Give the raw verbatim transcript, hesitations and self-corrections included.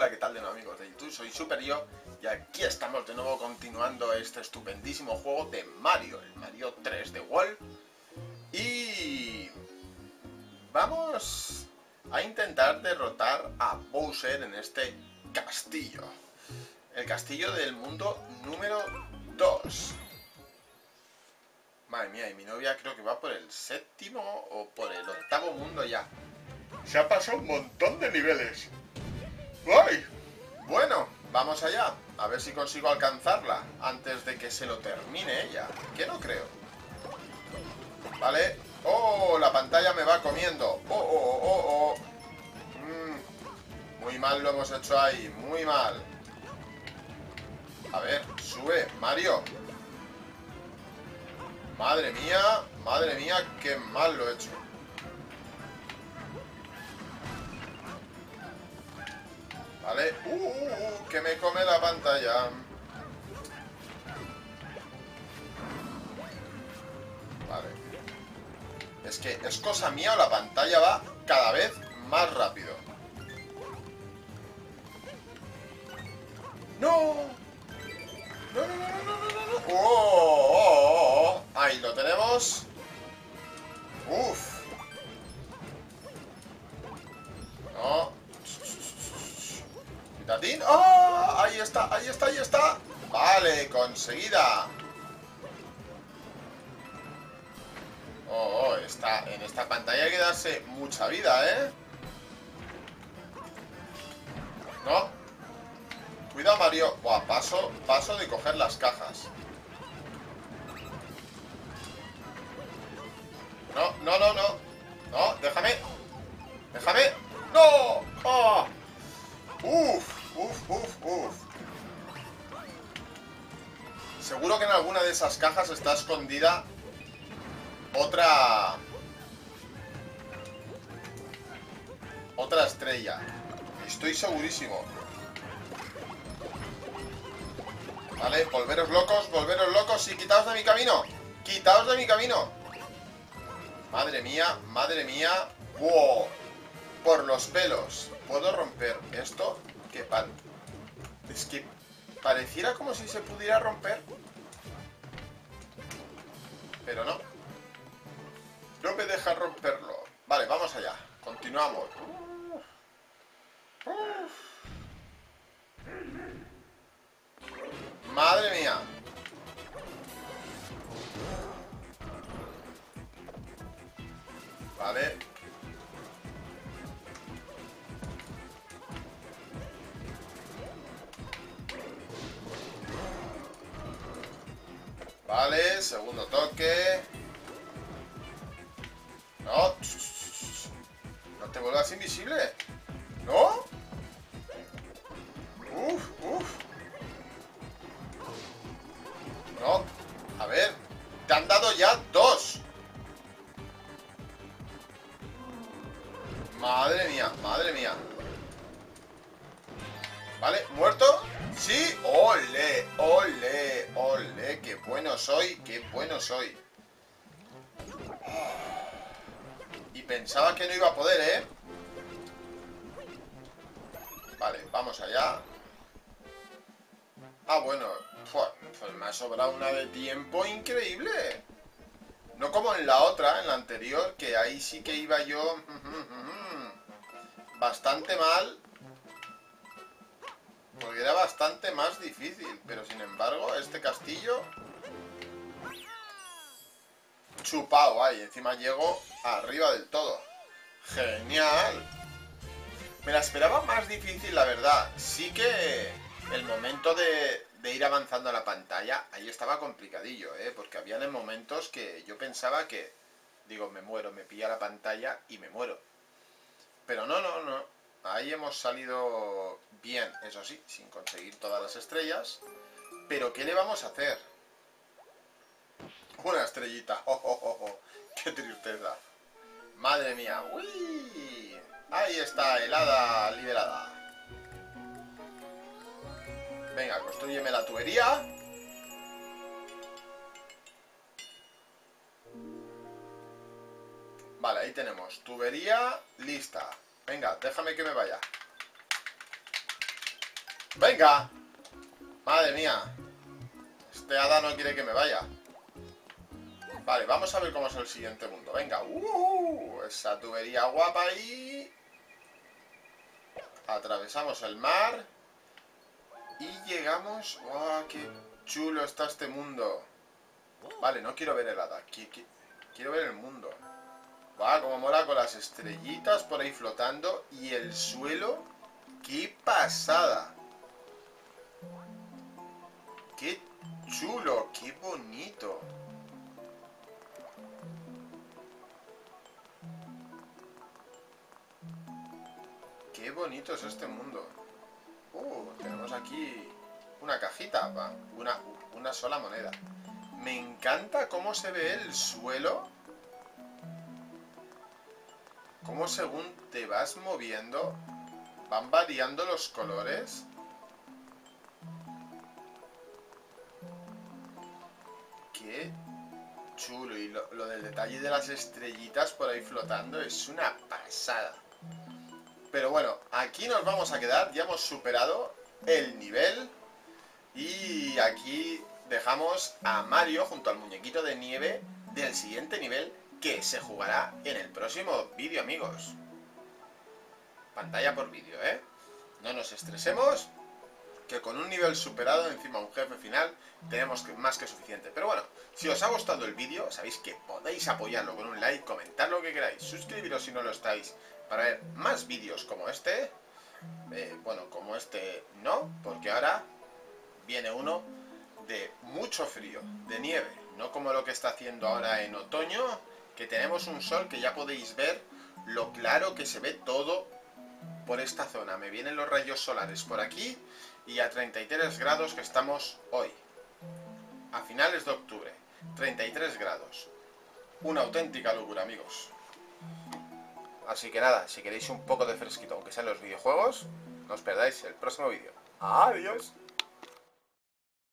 Hola, ¿qué tal de nuevo, amigos de YouTube? Soy Super Yo y aquí estamos de nuevo continuando este estupendísimo juego de Mario, el Mario tres D World. Y vamos a intentar derrotar a Bowser en este castillo. El castillo del mundo número dos. Madre mía, y mi novia creo que va por el séptimo o por el octavo mundo ya. Se ha pasado un montón de niveles. ¡Ay! Bueno, vamos allá. A ver si consigo alcanzarla antes de que se lo termine ella. Que no creo. Vale. ¡Oh! La pantalla me va comiendo. ¡Oh, oh, oh, oh! Mm, muy mal lo hemos hecho ahí. Muy mal. A ver, sube, Mario. Madre mía. Madre mía, qué mal lo he hecho. Vale. Uh, uh, uh, que me come la pantalla. Vale. Es que es cosa mía o la pantalla va cada vez más rápido. ¡No! ¡No, no, no, no, no, no, no! ¡Oh, oh, oh! Ahí lo tenemos. ¡Uf! No. ¿Pitatín? ¡Oh! Ahí está, ahí está, ahí está. Vale, conseguida. Oh, oh, está, en esta pantalla hay que darse mucha vida, ¿eh? No. Cuidado, Mario. Buah, paso, paso de coger las cajas. No, no, no, no. No, déjame. Déjame. ¡No! ¡Oh! Uf, uf, uf, uf. Seguro que en alguna de esas cajas está escondida otra... Otra estrella. Estoy segurísimo. Vale, volveros locos, volveros locos y quitaos de mi camino. Quitaos de mi camino. Madre mía, madre mía. ¡Wow! Por los pelos. ¿Puedo romper esto? ¿Qué pan? Es que pareciera como si se pudiera romper. Pero no. No me deja romperlo. Vale, vamos allá. Continuamos. Madre mía. Vale. Vale, segundo toque. No. No te vuelvas invisible. ¿No? Uf, uf. No. A ver. Te han dado ya dos. Madre mía, madre mía. Vale, ¿muerto? Sí. Ole, ole, ole. Qué bueno soy, qué bueno soy. Y pensaba que no iba a poder, ¿eh? Vale, vamos allá. Ah, bueno. Pues me ha sobrado una de tiempo increíble. No como en la otra, en la anterior, que ahí sí que iba yo bastante mal. Porque era bastante más difícil. Pero sin embargo, este castillo... chupado ahí. Encima llego arriba del todo. Genial. Me la esperaba más difícil, la verdad. Sí que el momento de, de ir avanzando a la pantalla, ahí estaba complicadillo, ¿eh? Porque habían momentos que yo pensaba que... Digo, me muero, me pilla la pantalla y me muero. Pero no, no, no. Ahí hemos salido bien, eso sí, sin conseguir todas las estrellas. Pero ¿qué le vamos a hacer? Una estrellita. Oh, oh, oh, oh. ¡Qué tristeza! ¡Madre mía! ¡Uy! Ahí está, helada liberada. Venga, construyeme la tubería. Vale, ahí tenemos tubería lista. Venga, déjame que me vaya. ¡Venga! Madre mía. Este hada no quiere que me vaya. Vale, vamos a ver cómo es el siguiente mundo. Venga. Uh, esa tubería guapa ahí. Atravesamos el mar. Y llegamos... ¡Wow! ¡Qué chulo está este mundo! Vale, no quiero ver el hada. Quiero ver el mundo. Va, como mola con las estrellitas por ahí flotando. Y el suelo. ¡Qué pasada! ¡Qué chulo! ¡Qué bonito! ¡Qué bonito es este mundo! Uh, tenemos aquí una cajita, va, una, una sola moneda. Me encanta cómo se ve el suelo. Cómo según te vas moviendo, van variando los colores. Qué chulo. Y lo, lo del detalle de las estrellitas por ahí flotando es una pasada. Pero bueno, aquí nos vamos a quedar. Ya hemos superado el nivel. Y aquí dejamos a Mario junto al muñequito de nieve del siguiente nivel, que se jugará en el próximo vídeo, amigos. Pantalla por vídeo, ¿eh? No nos estresemos, que con un nivel superado, encima un jefe final, tenemos que, más que suficiente. Pero bueno, si os ha gustado el vídeo, sabéis que podéis apoyarlo con un like, comentar lo que queráis, suscribiros si no lo estáis, para ver más vídeos como este. Eh, bueno, como este no, porque ahora viene uno de mucho frío, de nieve, no como lo que está haciendo ahora en otoño, que tenemos un sol que ya podéis ver lo claro que se ve todo por esta zona. Me vienen los rayos solares por aquí y a treinta y tres grados que estamos hoy, a finales de octubre. Treinta y tres grados, una auténtica locura, amigos. Así que nada, si queréis un poco de fresquito, aunque sean los videojuegos, no os perdáis el próximo vídeo. ¡Adiós!